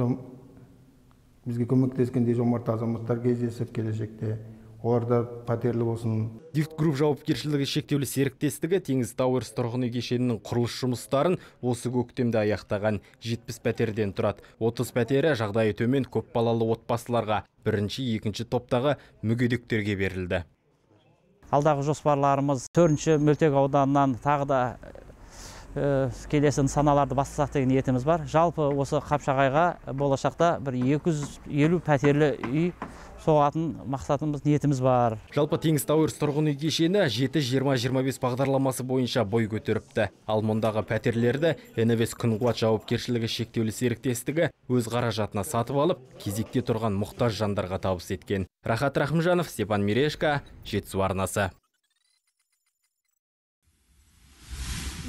бізге көмектескендей жомарт азаматтар кездесіп келешекте оларда пәтерлі болсын. Дифт Групп жауапкершілігі шектеулі серіктестігі Теңіз Тауэрс тұрғын үй кешенінің құрылыс жұмыстарын осы көктемде аяқтаған. жетпіс пәтерден тұрады. отыз пәтері жағдайы төмен көп балалы отбасыларға, бірінші, екінші топтағы мүгедектерге берілді. Алдағы жоспарларымыз төртінші Мөлтек ауданынан тағы да келесі нысаналарды бастасақ деген ниетіміз бар. Жалпы осы Қапшағайға болашақта бір екі жүз елу пәтерлі үй соғатын мақсатымыз, ниетіміз бар. Жалпы Теңіз Тауэрс тұрғын үй кешені жеті жиырма жиырма бес бағдарламасы бойынша бой көтеріпті. Ал мұндағы пәтерлерді Эневес Күнқуат жауапкершілігі шектеулі серіктестігі өз қаражатына сатып алып, кезекте тұрған мұқтаж жандарға табыс еткен. Рахат Рахымжанов, Степан Мирешка, Жетісу арнасы.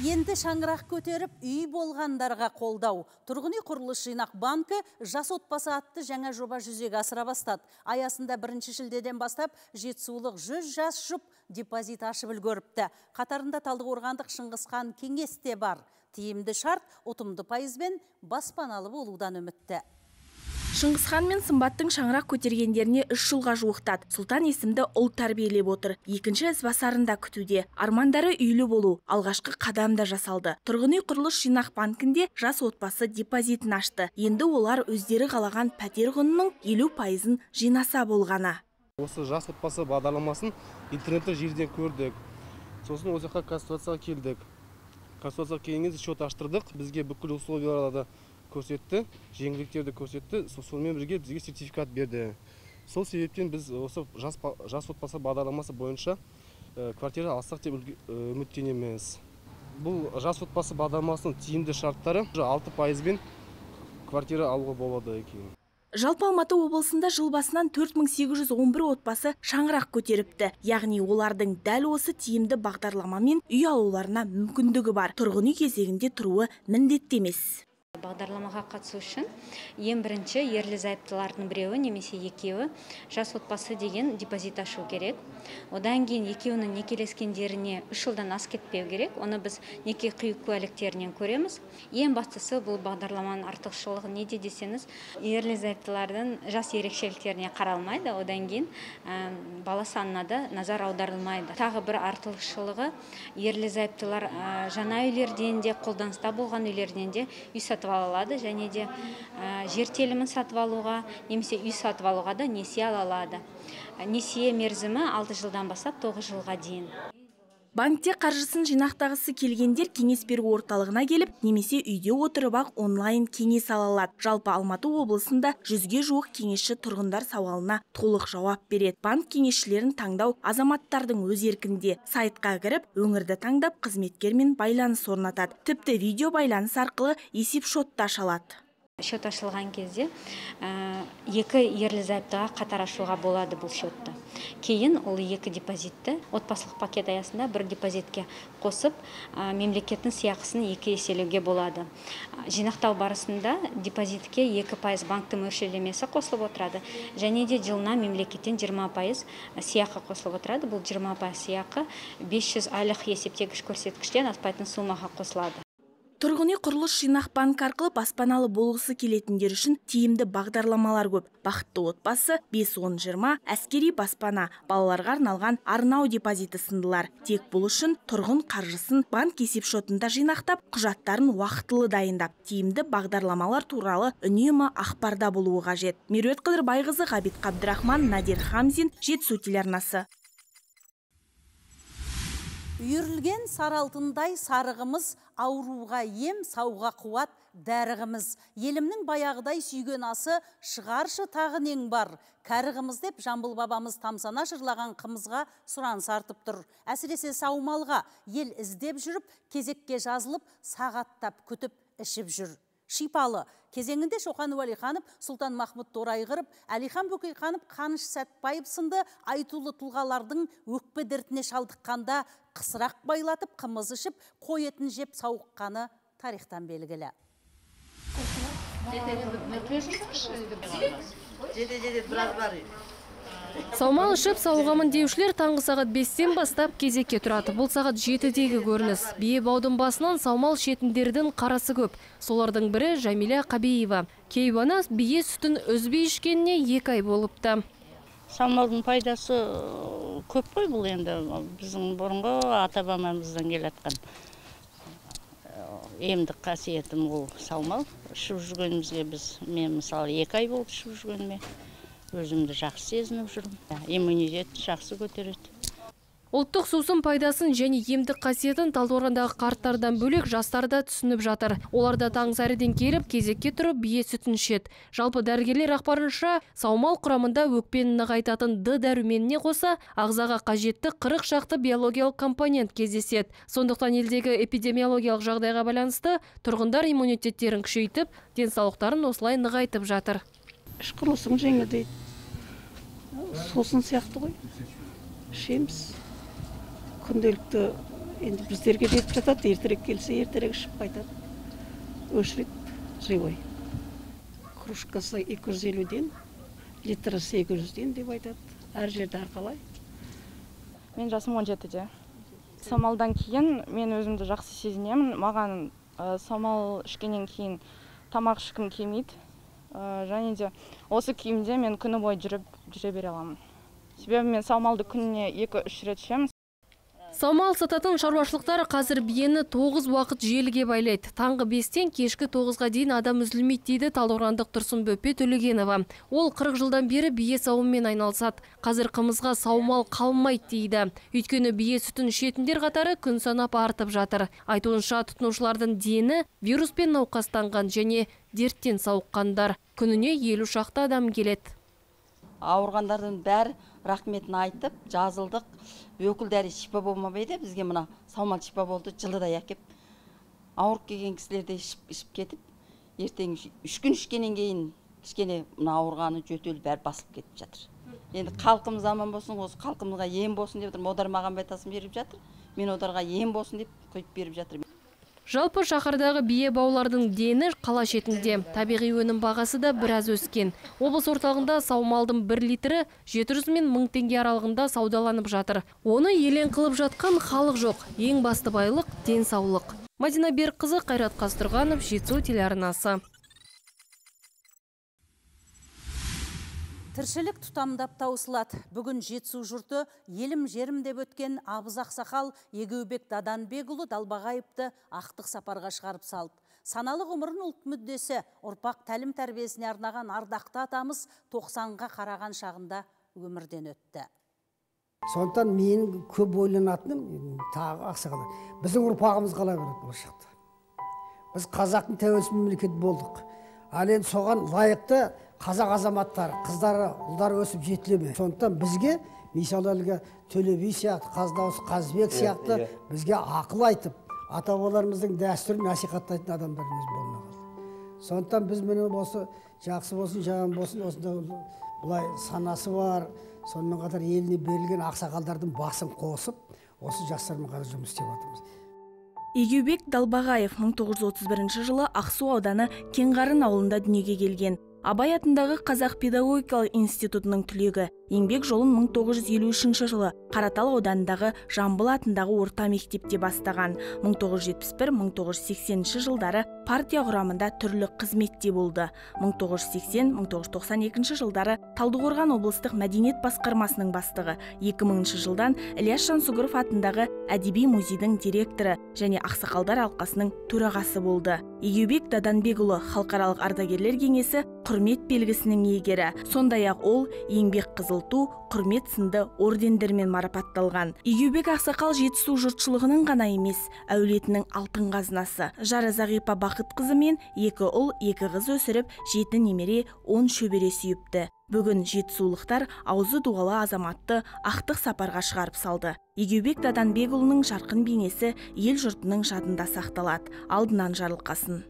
Енді шаңырақ көтеріп, үй болғандарға қолдау. Тұрғын үй құрылыс жинақ банкі жас отбасы атты жаңа жоба жүзеге асыра бастады. Аясында бірінші шілдеден бастап жетісулық жүз жас жұп депозит ашып үлгеріпті. Қатарында Талдықорғандық Шыңғысхан Кеңес те бар. Тиімді шарт, ұтымды пайызбен баспаналы болудан үмітті. Шыңғысхан мен Сымбаттың шаңырақ көтергендеріне үш жылға жуықтады. Сұлтан есімді ұл тәрбиелеп отыр. Екінші ізбасарында күтуде. Армандары үйлі болу. Алғашқы қадамда жасалды. Тұрғын үй құрылыс жинақ банкінде жас отбасы депозитін ашты. Енді олар өздері қалаған пәтер құнының елу пайызын жинаса болғаны. Осы жас отбасы бағдарламасын интернеттен жерден көрдік. Сосын осы жаққа консультацияға келдік. Консультацияға келгенде счет аштырдық. Бізге бүкіл условияларды көрсетті, жеңілдіктерді көрсетті, сонымен бірге бізге сертификат берді. Сол себептен біз осы жас, жас отбасы бағдарламасы бойынша квартира алсақ деп үміттенеміз. Бұл жас отбасы бағдарламасының тиімді шарттары алты пайызбен квартира алуға болады екен. Жалпы Алматы облысында жыл басынан төрт мың сегіз жүз он бір отбасы шаңырақ көтеріпті. Яғни олардың дәл осы тиімді бағдарламамен үй алуларына мүмкіндігі бар. Тұрғын үй кезегінде тұруы міндетті емес. Бағдарламаға қатысу үшін ең бірінші ерлі зайыптылардың біреуі немесе екеуі жас отбасы деген депозит ашу керек. Одан кейін екеуінің некелескендеріне үш жылдан ас кетпеу керек. Оны біз неке қию куәліктерінен көреміз. Ең бастысы бұл бағдарламаның артықшылығы неде десеңіз, ерлі зайыптылардың жас ерекшеліктеріне қаралмайды. Одан кейін ә, бала санына да назар аударылмайды. Тағы бір артықшылығы ерлі зайыптылар ә, жаңа үйлерден де, қолданыста болған үйлерден де үй сатып алады, және де ә, жер телімін сатып алуға, немесе үй сатып алуға да несие ала алады. Несие мерзімі алты жылдан бастап тоғыз жылға дейін. Банкте қаржысын жинақтағысы келгендер кеңес беру орталығына келіп, немесе үйде отырып ақ онлайн кеңес ала алады. Жалпы Алматы облысында жүзге жуық кеңесші тұрғындар сауалына толық жауап береді. Банк кеңесшілерін таңдау азаматтардың өз еркінде. Сайтқа кіріп, өңірді таңдап, қызметкермен байланыс орнатады. Тіпті видео байланыс арқылы есеп шотты аша алады. Счет ашылған кезде екі ерлі зайыптыға қатар ашуға болады бұл счетты. Кейін ол екі депозитті отбасылық пакет аясында бір депозитке қосып, мемлекеттің сыйақысын екі еселеуге болады. Жинақтау барысында депозитке екі пайыз банктың мөлшерлемесі қосылып отырады, және де жылына мемлекеттен жиырма пайыз сыйақы қосылып отырады. Бұл жиырма пайыз сыйақы бес жүз айлық есептегіш көрсеткіштен аспайтын сумаға қосылады. Тұрғын үй құрылыс жинақ банк арқылы баспаналы болғысы келетіндер үшін тиімді бағдарламалар көп. Бақытты отбасы, бес он жиырма, әскери баспана, балаларға арналған арнау депозиті сындылар. Тек бұл үшін тұрғын қаржысын банк есепшотында жинақтап, құжаттарын уақытылы дайындап, тиімді бағдарламалар туралы үнемі ақпарда болуы қажет. Меруерт Қыдырбайқызы, Ғабит Қабдырахман, Надир Хамзин, Жетісу телеарнасы. Үйірілген саралтындай сарығымыз, ауруға ем, сауға қуат дәрігіміз. Елімнің баяғыдай сүйген асы шығаршы тағы нең бар. Кәрігіміз деп Жамбыл бабамыз тамсана жырлаған қымызға сұраныс артып тұр. Әсіресе саумалға ел іздеп жүріп, кезекке жазылып, сағаттап күтіп ішіп жүр. Шипалы. Кезеңінде Шоқан Уәлиханов, Сұлтан Махмұд Торайғырып, Әлихан Бөкейханов, Қаныш Сәтбаев сынды айтулы тұлғалардың өкпе дертіне шалдыққанда қысырақ байлатып, қымыз ішіп, қой етін жеп сауыққаны тарихтан белгілі. Саумал ішіп сауығамын деушілер таңғы сағат бестен бастап кезекке тұрады. Бұл сағат жетідегі көрініс. Бие баудың басынан саумал шетіндердің қарасы көп. Солардың бірі Жамиля Қабиева. Кейуана бие сүтін үзбей ішкеніне екі ай болыпты. Саумалдың пайдасы көп қой бұл енді. Біздің бұрынғы ата-бабамыздан келатқан емдік қасиетім ол саумал. Ішіп жүргенімізге біз, мен мысалы екі ай болды ішіп жүргеніме. Өзімді жақсы сезініп жүрмін. Иммунитетті жақсы көтереді. Ұлттық сусын пайдасын және емдік қасиетін Талдықорғандағы қарттардан бөлек жастар да түсініп жатыр. Олар да таң сәріден келіп, кезекке тұрып бие сүтін ішеді. Жалпы дәрігерлер ақпарынша, саумал құрамында өкпені нығайтатын Д дәруменіне қоса, ағзаға қажетті қырық шақты биологиялық компонент кездеседі. Сондықтан елдегі эпидемиологиялық жағдайға байланысты тұрғындар иммунитеттерін күшейтіп, денсаулықтарын осылай нығайтып жатыр. Ішқұрылысың жеңілдейді. Сосын сияқты ғой. Ішеміз. Күнделікті Енді біздерге жетіп жатады, ертерек келсе, ертерек ішіп қайтады. Очередь живой. Кружкасы екі жүз елуден, литрі сегіз жүзден деп айтады. Әр жерде әрқалай. Мен жасым он жетіде. Самалдан кейін мен өзімді жақсы сезінемін. Маған самал ішкеннен кейін тамақ ішкім келмейді. Және де осы киімде мен күні бойы жүріп жүре бере аламын. Себебі мен самалды күніне екі-үш рет ішемін. Самал сататын шаруашылықтар қазір биені тоғыз уақыт желіге байлайды. Таңғы бестен кешкі тоғызға дейін адам үзілмейді дейді Талдықорғандық Тұрсынбөпе Төлегенова. Ол қырық жылдан бері бие сауыммен айналысады. Қазір қымызға саумал қалмайды дейді. Өйткені бие сүтін ішетіндер қатары күн санап артып жатыр. Айтуынша тұтынушылардың дені вируспен науқастанған және дерттен сауыққандар. Күніне елу шақты адам келеді. Ауырғандардың бәрі рахметін айтып, жазылдық. Өкілдері шипа болмабайды, бізге мына саумал шипа болды, жылыдай әкеп. Ауырып келген кісілерде ішіп кетіп, ертең үш күн ішкенен кейін кішкене мына ауырғаны жөтел бәрі басылып кетіп жатыр. Енді халқымыз аман болсын, осы халқымызға ем болсын деп отырмын. Одар маған байтасын беріп жатыр. Мен одарға ем болсын деп құйып беріп жатыр. Жалпы шаһардағы бие баулардың дені қала шетінде. Табиғи өнім бағасы да біраз өскен. Облыс орталығында саумалдың бір литрі жеті жүз мен мың теңге аралығында саудаланып жатыр. Оны елең қылып жатқан халық жоқ. Ең басты байлық – денсаулық. Мадина Берікқызы, Қайрат Қазтұрғанов, Жетісу телеарнасы. Тіршілік тұтамдап таусылады. Бүгін Жетісу жұрты елім жерім деп өткен Абыз Ақсақал Егеубек Даданбекұлы Далбағайыпты ақтық сапарға шығарып салды. Саналы ғұмырын ұлт мүддесі, ұрпақ тәлім тәрбиесіне арнаған ардақты атамыз тоқсанға қараған шағында өмірден өтті. Сондықтан менің көп ойланатыным тағы Ақсақал. Біздің ұрпағымыз қалай береді болашақта. Біз қазақтың тәуелсіз мемлекет болдық. Ал енді соған лайықты қазақ азаматтары, қыздары, ұлдары өсіп жетіле ме? Сондықтан бізге, мысалы әлгі Төле би сияқты, Қаздауыс Қазбек сияқты бізге ақыл айтып, ата-бабаларымыздың дәстүрін насихаттайтын адамдарымыз болмаған. Сондықтан біз міне осы жақсы болсын, жаман болсын, осында бұлай санасы бар, сонымен қатар еліне берілген ақсақалдардың басын қосып, осы жастармен қатар жұмыс істеп жатырмыз. Егеубек Далбағаев мың тоғыз жүз отыз бірінші жылы Ақсу ауданы Кеңғарын ауылында дүниеге келген. Абай атындағы Қазақ педагогикалық институтының түлегі. Еңбек жолын мың тоғыз жүз елу үшінші жылы Қаратал ауданындағы Жамбыл атындағы орта мектепте бастаған. мың тоғыз жүз жетпіс бір - мың тоғыз жүз сексенінші жылдары партия құрамында түрлі қызметте болды. мың тоғыз жүз сексен - мың тоғыз жүз тоқсан екінші жылдары Талдықорған облыстық мәдениет басқармасының бастығы. екі мыңыншы жылдан Ілияс Жансүгіров атындағы әдеби музейдің директоры және Ақсақалдар алқасының төрағасы болды. Егеубек Даданбекұлы халықаралық ардагерлер кеңесі құрмет белгісінің иегері. Сондай-ақ ол еңбек қызыл ту, құрмет сынды ордендермен марапатталған. Егеубек Ақсақал Жетісу жұртшылығының ғана емес, әулетінің алтын қазынасы. Жары Зағипа Бақытқызы мен екі ұл, екі қыз өсіріп, жеті немере, он шөбере сүйіпті. Бүгін жетісулықтар аузы дуалы азаматты ақтық сапарға шығарып салды. Егеубек Даданбекұлының жарқын бейнесі ел жұртының жадында сақталады. Алдынан жарылқасын.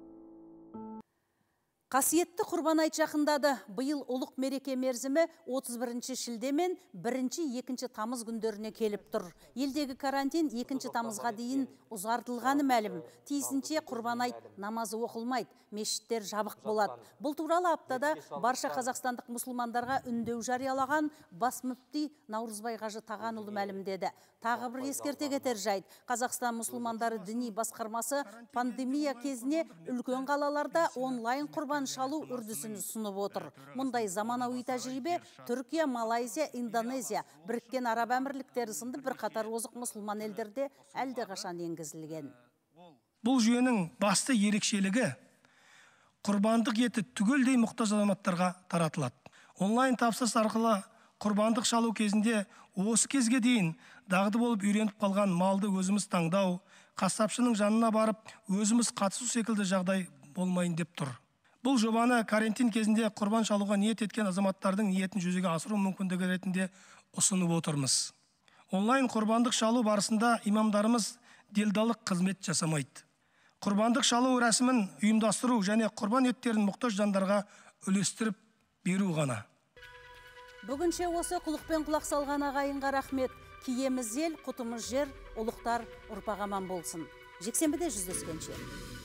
Қасиетті Құрбан айт жақындады. Биыл ұлық мереке мерзімі отыз бірінші шілде мен бірінші-екінші тамыз күндеріне келіп тұр. Елдегі карантин екінші тамызға дейін ұзартылғаны мәлім. Тиісінше Құрбан айт намазы оқылмайды, мешіттер жабық болады. Бұл туралы аптада барша қазақстандық мұсылмандарға үндеу жариялаған бас мүфти Наурызбай Қажы Тағанұлы мәлімдеді. Тағы бір ескерте кетер жайт. Қазақстан мұсылмандары діни басқармасы пандемия кезіне үлкен қалаларда онлайн құрбан шалу үрдісін ұсынып отыр. Мұндай заманауи тәжірибе Түркия, Малайзия, Индонезия, Біріккен Араб Әмірліктері сынды бірқатар озық мұсылман елдерде әлдеқашан енгізілген. Бұл жүйенің басты ерекшелігі құрбандық еті түгелдей мұқтаж азаматтарға таратылады. Онлайн тапсырыс арқылы құрбандық шалу кезінде осы кезге дейін дағды болып үйреніп қалған малды өзіміз таңдау, қасапшының жанына барып өзіміз қатысу секілді жағдай болмайын деп тұр. Бұл жобаны карантин кезінде құрбан шалуға ниет еткен азаматтардың ниетін жүзеге асыру мүмкіндігі ретінде ұсынып отырмыз. Онлайн құрбандық шалу барысында имамдарымыз делдалық қызмет жасамайды. Құрбандық шалу рәсімін ұйымдастыру және құрбан еттерін мұқтаж жандарға үлестіріп беру ғана. Бүгінше осы құлықпен құлақ салған ағайынға рахмет. киеміз ел, құтымыз жер, ұлықтар ұрпақ аман болсын. Жексенбіде жүздескенше.